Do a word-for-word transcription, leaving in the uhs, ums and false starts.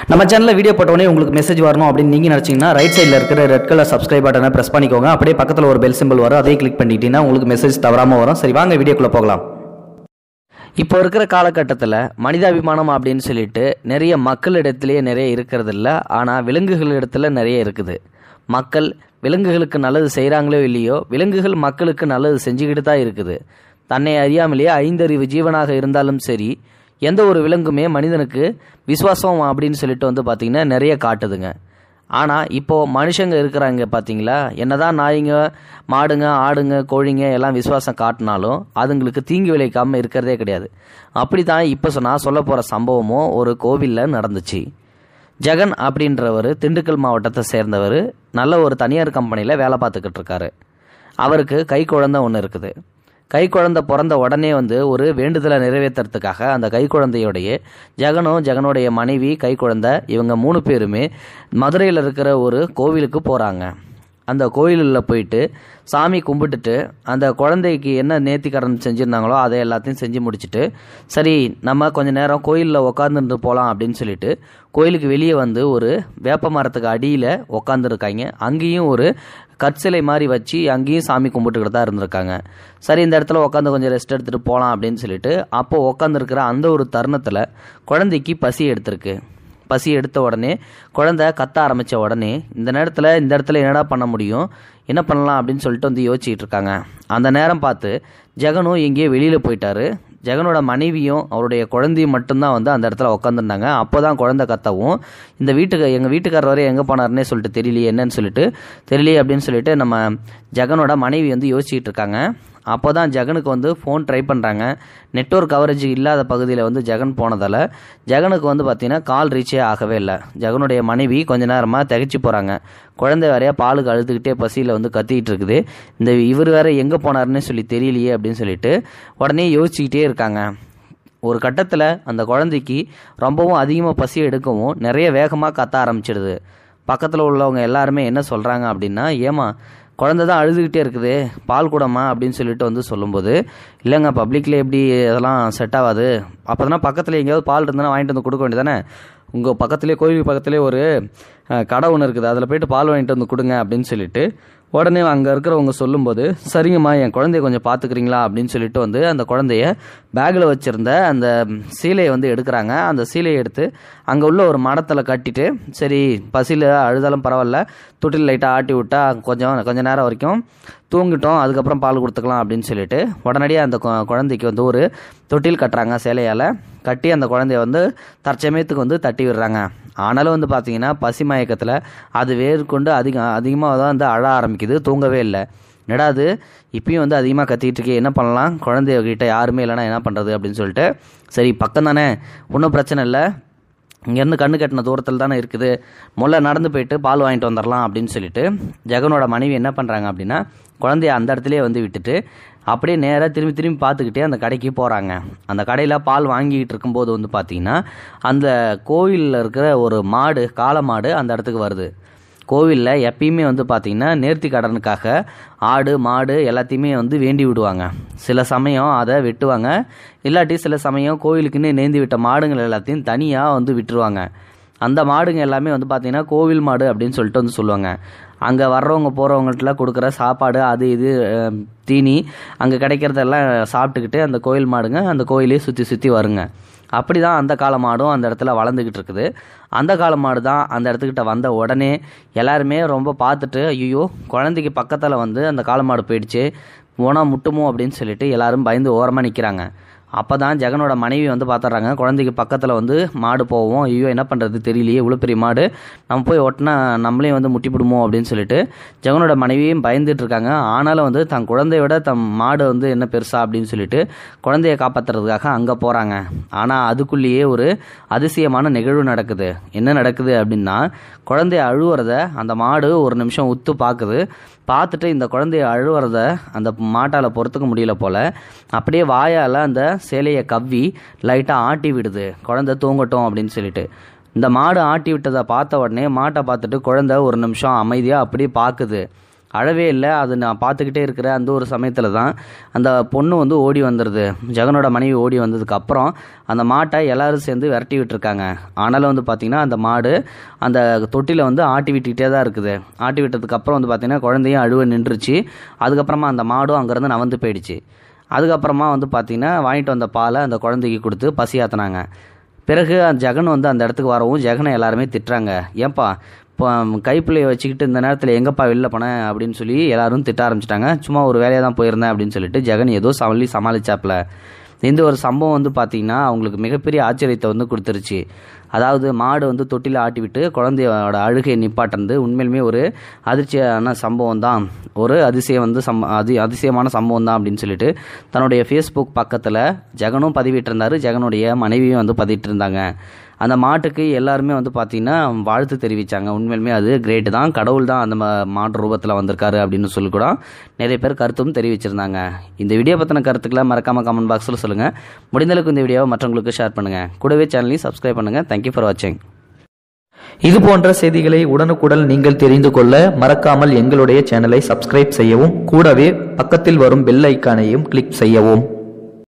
நம்ம சேனலில் வீடியோ போட்டோடனே உங்களுக்கு மெசேஜ் வரணும் அப்படின்னு நீங்கள் நினச்சிங்கன்னா ரைட் சைடில் இருக்கிற ரெட் கலர் சப்ஸ்கிரைப் பட்டனை ப்ரெஸ் பண்ணிக்கோங்க. அப்படியே பக்கத்தில் ஒரு பெல் சிம்பிள் வரும், அதையும் கிளிக் பண்ணிட்டீங்கன்னா உங்களுக்கு மெசேஜ் தவறாமல் வரும். சரி, வாங்க வீடியோக்குள்ளே போகலாம். இப்போ இருக்கிற காலகட்டத்தில் மனிதாபிமானம் அப்படின்னு சொல்லிட்டு நிறைய மக்களிடத்துலேயே நிறைய இருக்கிறது இல்லை, ஆனால் விலங்குகளிடத்தில் நிறைய இருக்குது. மக்கள் விலங்குகளுக்கு நல்லது செய்கிறாங்களோ இல்லையோ, விலங்குகள் மக்களுக்கு நல்லது செஞ்சுக்கிட்டு தான் இருக்குது. தன்னை அறியாமலேயே ஐந்தறிவு ஜீவனாக இருந்தாலும் சரி, எந்த ஒரு விலங்குமே மனிதனுக்கு விசுவாசம் அப்படின்னு சொல்லிட்டு வந்து பார்த்திங்கன்னா நிறைய காட்டுதுங்க. ஆனால் இப்போது மனுஷங்க இருக்கிறாங்க பார்த்தீங்களா, என்னதான் நாய்ங்க, மாடுங்க, ஆடுங்க, கோழிங்க எல்லாம் விசுவாசம் காட்டினாலும் அதுங்களுக்கு தீங்கு விளைவிக்காமல் இருக்கிறதே கிடையாது. அப்படி தான் இப்போ நான் சொல்ல போகிற சம்பவமும் ஒரு கோவிலில் நடந்துச்சு. ஜெகன் அப்படின்றவர் திண்டுக்கல் மாவட்டத்தை சேர்ந்தவர். நல்ல ஒரு தனியார் கம்பெனியில் வேலை பார்த்துக்கிட்டு இருக்காரு. அவருக்கு கை குழந்தை ஒன்று இருக்குது. கை குழந்தை பிறந்த உடனே வந்து ஒரு வேண்டுதலை நிறைவேற்றுறதுக்காக அந்த கை குழந்தையோடைய ஜெகனும் ஜெகனுடைய மனைவி கை குழந்தை இவங்க மூணு பேருமே மதுரையில் இருக்கிற ஒரு கோவிலுக்கு போகிறாங்க. அந்த கோயிலில் போயிட்டு சாமி கும்பிட்டுட்டு அந்த குழந்தைக்கு என்ன நேர்த்திக்கடன் செஞ்சுருந்தாங்களோ அதை எல்லாத்தையும் செஞ்சு முடிச்சுட்டு, சரி நம்ம கொஞ்சம் நேரம் கோயிலில் உக்காந்துட்டு போகலாம் அப்படின்னு சொல்லிட்டு கோயிலுக்கு வெளியே வந்து ஒரு வேப்ப மரத்துக்கு அடியில் உக்காந்துருக்காங்க. அங்கேயும் ஒரு கற்சிலை மாதிரி வச்சு அங்கேயும் சாமி கும்பிட்டுக்கிட்டு தான் இருந்திருக்காங்க. சரி, இந்த இடத்துல உட்காந்து கொஞ்சம் ரெஸ்ட் எடுத்துகிட்டு போகலாம் அப்படின்னு சொல்லிட்டு அப்போது உட்காந்துருக்கிற அந்த ஒரு தருணத்தில் குழந்தைக்கு பசி எடுத்திருக்கு. பசி எடுத்த உடனே குழந்தை கத்த ஆரம்பித்த உடனே இந்த நேரத்தில் இந்த இடத்துல என்னடா பண்ண முடியும், என்ன பண்ணலாம் அப்படின்னு சொல்லிட்டு வந்து யோசிச்சுட்டு இருக்காங்க. அந்த நேரம் பார்த்து ஜெகனும் எங்கேயோ வெளியில் போயிட்டாரு. ஜெகனோட மனைவியும் அவருடைய குழந்தையும் மட்டும்தான் வந்து அந்த இடத்துல உட்காந்துருந்தாங்க. அப்போ தான் குழந்தை கத்தவும், இந்த வீட்டுக்கு எங்கள் வீட்டுக்காரர் வரை எங்கே போனார்னே சொல்லிட்டு தெரியலையே, என்னன்னு சொல்லிட்டு தெரியலையே அப்படின்னு சொல்லிட்டு நம்ம ஜெகனோட மனைவி வந்து யோசிச்சுட்டு இருக்காங்க. அப்போ தான் ஜெகனுக்கு வந்து ஃபோன் ட்ரை பண்ணுறாங்க. நெட்வொர்க் கவரேஜ் இல்லாத பகுதியில் வந்து ஜெகன் போனதால் ஜெகனுக்கு வந்து பார்த்திங்கன்னா கால் ரீச்சே ஆகவே இல்லை. ஜெகனுடைய மனைவி கொஞ்ச நேரமாக திகைச்சு போகிறாங்க. குழந்தை வேறையா பாலுக்கு அழுதுகிட்டே பசியில் வந்து கத்திக்கிட்டு இருக்குது. இந்த இவர் வேற எங்கே போனாருன்னு சொல்லி தெரியலையே அப்படின்னு சொல்லிட்டு உடனே யோசிச்சுக்கிட்டே இருக்காங்க. ஒரு கட்டத்தில் அந்த குழந்தைக்கு ரொம்பவும் அதிகமாக பசி எடுக்கவும் நிறைய வேகமாக கத்த ஆரம்பிச்சிடுது. பக்கத்தில் உள்ளவங்க எல்லாருமே என்ன சொல்கிறாங்க அப்படின்னா, ஏமா குழந்தை தான் அழுதுகிட்டே இருக்குது, பால் கூடமா அப்படின்னு சொல்லிட்டு வந்து சொல்லும்போது, இல்லைங்க பப்ளிக்கில் எப்படி அதெல்லாம் செட் ஆகாது, அப்போ தானே பக்கத்தில் எங்கேயாவது பால் இருந்ததுன்னா வாங்கிட்டு வந்து கொடுக்க வேண்டியதானே, உங்கள் பக்கத்துலேயே கோயிலுக்கு பக்கத்துலேயே ஒரு கடை ஒன்று இருக்குது, அதில் போய்ட்டு பால் வாங்கிட்டு வந்து கொடுங்க அப்படின்னு சொல்லிட்டு உடனே அங்கே இருக்கிறவங்க சொல்லும்போது, சரிங்கம்மா என் குழந்தைய கொஞ்சம் பார்த்துக்கிறீங்களா அப்படின்னு சொல்லிட்டு வந்து அந்த குழந்தைய பேக்கில் வச்சுருந்த அந்த சீலையை வந்து எடுக்கிறாங்க. அந்த சீலையை எடுத்து அங்கே உள்ள ஒரு மரத்தில் கட்டிட்டு, சரி பசியில் அழுதாலும் பரவாயில்ல, தொட்டில் லைட்டாக ஆட்டி விட்டா கொஞ்சம் கொஞ்சம் நேரம் வரைக்கும் தூங்கிட்டோம், அதுக்கப்புறம் பால் கொடுத்துக்கலாம் அப்படின்னு சொல்லிட்டு உடனடியாக அந்த குழந்தைக்கு வந்து ஒரு தொட்டில் கட்டுறாங்க. சேலையால் கட்டி அந்த குழந்தைய வந்து தற்சமயத்துக்கு வந்து தட்டி விடுறாங்க. ஆனாலும் வந்து பார்த்தீங்கன்னா பசி மயக்கத்தில் அது வேர்கொண்டு அதிகம் அதிகமாக தான் வந்து அழ ஆரம்பிக்குது, தூங்கவே இல்லை. என்னடாது இப்பயும் வந்து அதிகமாக கத்திக்கிட்டு இருக்கே, என்ன பண்ணலாம், குழந்தைகிட்ட யாருமே இல்லைனா என்ன பண்ணுறது அப்படின்னு சொல்லிட்டு, சரி பக்கம் தானே ஒன்றும் பிரச்சனை இல்லை, இங்கேருந்து கண்ணு கட்டின தூரத்தில் தானே இருக்குது, முதல்ல நடந்து போயிட்டு பால் வாங்கிட்டு வந்துடலாம் அப்படின்னு சொல்லிட்டு ஜெகனோட மனைவி என்ன பண்ணுறாங்க அப்படின்னா, குழந்தைய அந்த இடத்துலேயே வந்து விட்டுட்டு அப்படியே நேராக திரும்பி திரும்பி பார்த்துக்கிட்டே அந்த கடைக்கு போகிறாங்க. அந்த கடையில் பால் வாங்கிக்கிட்டு இருக்கும்போது வந்து பார்த்திங்கன்னா அந்த கோவிலில் இருக்கிற ஒரு மாடு, காளை மாடு அந்த இடத்துக்கு வருது. கோவிலில் எப்பயுமே வந்து பார்த்திங்கன்னா நேர்த்தி கடனுக்காக ஆடு மாடு எல்லாத்தையுமே வந்து வேண்டி விடுவாங்க. சில சமயம் அதை வெட்டுவாங்க, இல்லாட்டி சில சமயம் கோவிலுக்குன்னு நேர்ந்து விட்ட மாடுங்கள் எல்லாத்தையும் தனியாக வந்து விட்டுருவாங்க. அந்த மாடுங்க எல்லாமே வந்து பார்த்திங்கன்னா கோவில் மாடு அப்படின்னு சொல்லிட்டு வந்து சொல்லுவாங்க. அங்கே வர்றவங்க போகிறவங்கள்ட்டலாம் கொடுக்குற சாப்பாடு அது இது தீனி அங்கே கிடைக்கிறதெல்லாம் சாப்பிட்டுக்கிட்டு அந்த கோயில் மாடுங்க அந்த கோயிலே சுற்றி சுற்றி வருங்க. அப்படி தான் அந்த காளை மாடும் அந்த இடத்துல வளர்ந்துக்கிட்டு இருக்குது. அந்த காளை மாடு தான் அந்த இடத்துக்கிட்ட வந்த உடனே எல்லாருமே ரொம்ப பார்த்துட்டு, ஐயோ குழந்தைக்கு பக்கத்தில் வந்து அந்த காளை மாடு போயிடுச்சு, போனால் முட்டுமோ அப்படின்னு சொல்லிட்டு எல்லாரும் பயந்து ஓரமாக நிற்கிறாங்க. அப்போ தான் ஜெகனோட மனைவி வந்து பார்த்துட்றாங்க, குழந்தைக்கு பக்கத்தில் வந்து மாடு போவோம், ஐயோ என்ன பண்ணுறது தெரியலையே, இவ்வளோ பெரிய மாடு நம்ம போய் ஒட்டினா நம்மளே வந்து முட்டிப்பிடுமோ அப்படின்னு சொல்லிட்டு ஜெகனோட மனைவியும் பயந்துட்டு இருக்காங்க. ஆனாலும் வந்து தன் குழந்தைய விட தன் மாடு வந்து என்ன பெருசா அப்படின்னு சொல்லிட்டு குழந்தைய காப்பாற்றுறதுக்காக அங்கே போகிறாங்க. ஆனால் அதுக்குள்ளேயே ஒரு அதிசயமான நிகழ்வு நடக்குது. என்ன நடக்குது அப்படின்னா, குழந்தைய அழுவுறத அந்த மாடு ஒரு நிமிஷம் உத்து பார்க்குது. பார்த்துட்டு இந்த குழந்தைய அழுவுறத அந்த மாட்டால் பொறுத்துக்க முடியல போல், அப்படியே வாயால் அந்த சேலையை கவ்வி லைட்டாக ஆட்டி விடுது, குழந்தை தூங்கட்டும் அப்படின்னு சொல்லிட்டு. இந்த மாடு ஆட்டி விட்டதை பார்த்த உடனே மாட்டை பார்த்துட்டு குழந்தை ஒரு நிமிஷம் அமைதியாக அப்படியே பார்க்குது. அழவே இல்லை. அது நான் பார்த்துக்கிட்டே இருக்கிற அந்த ஒரு சமயத்தில் தான் அந்த பொண்ணு வந்து ஓடி வந்துடுது. ஜெகனோட மனைவி ஓடி வந்ததுக்கப்புறம் அந்த மாட்டை எல்லோரும் சேர்ந்து விரட்டி விட்டுருக்காங்க. ஆனாலும் வந்து பார்த்திங்கன்னா அந்த மாடு அந்த தொட்டியில் வந்து ஆட்டி விட்டுக்கிட்டே தான் இருக்குது. ஆட்டி விட்டதுக்கப்புறம் வந்து பார்த்திங்கன்னா குழந்தையும் அழுவ நின்றுச்சு. அதுக்கப்புறமா அந்த மாடும் அங்கேருந்து நவந்து போயிடுச்சு. அதுக்கப்புறமா வந்து பார்த்திங்கன்னா வாங்கிட்டு வந்த பாலை அந்த குழந்தைக்கு கொடுத்து பசியாத்தினாங்க. பிறகு அந்த ஜெகன் வந்து அந்த இடத்துக்கு வரவும் ஜெகனை எல்லாருமே திட்டுறாங்க. ஏன்பா இப்போ கைப்பிள்ளையை வச்சுக்கிட்டு இந்த நேரத்தில் எங்கப்பா வெளில போனேன் அப்படின்னு சொல்லி எல்லாரும் திட்ட ஆரம்பிச்சிட்டாங்க. சும்மா ஒரு வேலையாக தான் போயிருந்தேன் அப்படின்னு சொல்லிட்டு ஜெகன் ஏதோ சொல்லி சமாளிச்சாப்புல. இந்த ஒரு சம்பவம் வந்து பார்த்திங்கன்னா அவங்களுக்கு மிகப்பெரிய ஆச்சரியத்தை வந்து கொடுத்துருச்சு. அதாவது மாடு வந்து தொட்டியில் ஆட்டி விட்டு குழந்தையோட அழுகையை நிப்பாட்டுறது உண்மையிலுமே ஒரு அதிர்ச்சியான சம்பவம் தான், ஒரு அதிசயம் வந்து சம் அதி அதிசயமான சம்பவம் தான் அப்படின்னு சொல்லிட்டு தன்னுடைய ஃபேஸ்புக் பக்கத்தில் ஜெகனும் பதிவிட்டிருந்தார். ஜெகனுடைய மனைவியும் வந்து பதிவிட்டு இருந்தாங்க. அந்த மாட்டுக்கு எல்லாருமே வந்து பார்த்திங்கன்னா வாழ்த்து தெரிவித்தாங்க. உண்மையிலுமே அது கிரேட்டு தான், கடவுள் தான் அந்த மாட்டு ரூபத்தில் வந்திருக்காரு அப்படின்னு சொல்லி கூட நிறைய பேர் கருத்தும் தெரிவிச்சிருந்தாங்க. இந்த வீடியோ பற்றின கருத்துக்களை மறக்காமல் கமெண்ட் பாக்ஸில் சொல்லுங்கள். முடிந்தளவுக்கு இந்த வீடியோவை மற்றவங்களுக்கு ஷேர் பண்ணுங்கள். கூடவே சேனலையும் சப்ஸ்கிரைப் பண்ணுங்கள். தேங்க்யூ ஃபார் வாட்சிங். இது போன்ற செய்திகளை உடனுக்குடன் நீங்கள் தெரிந்து கொள்ள மறக்காமல் எங்களுடைய சேனலை சப்ஸ்கிரைப் செய்யவும், கூடவே பக்கத்தில் வரும் பெல் ஐக்கானையும் கிளிக் செய்யவும்.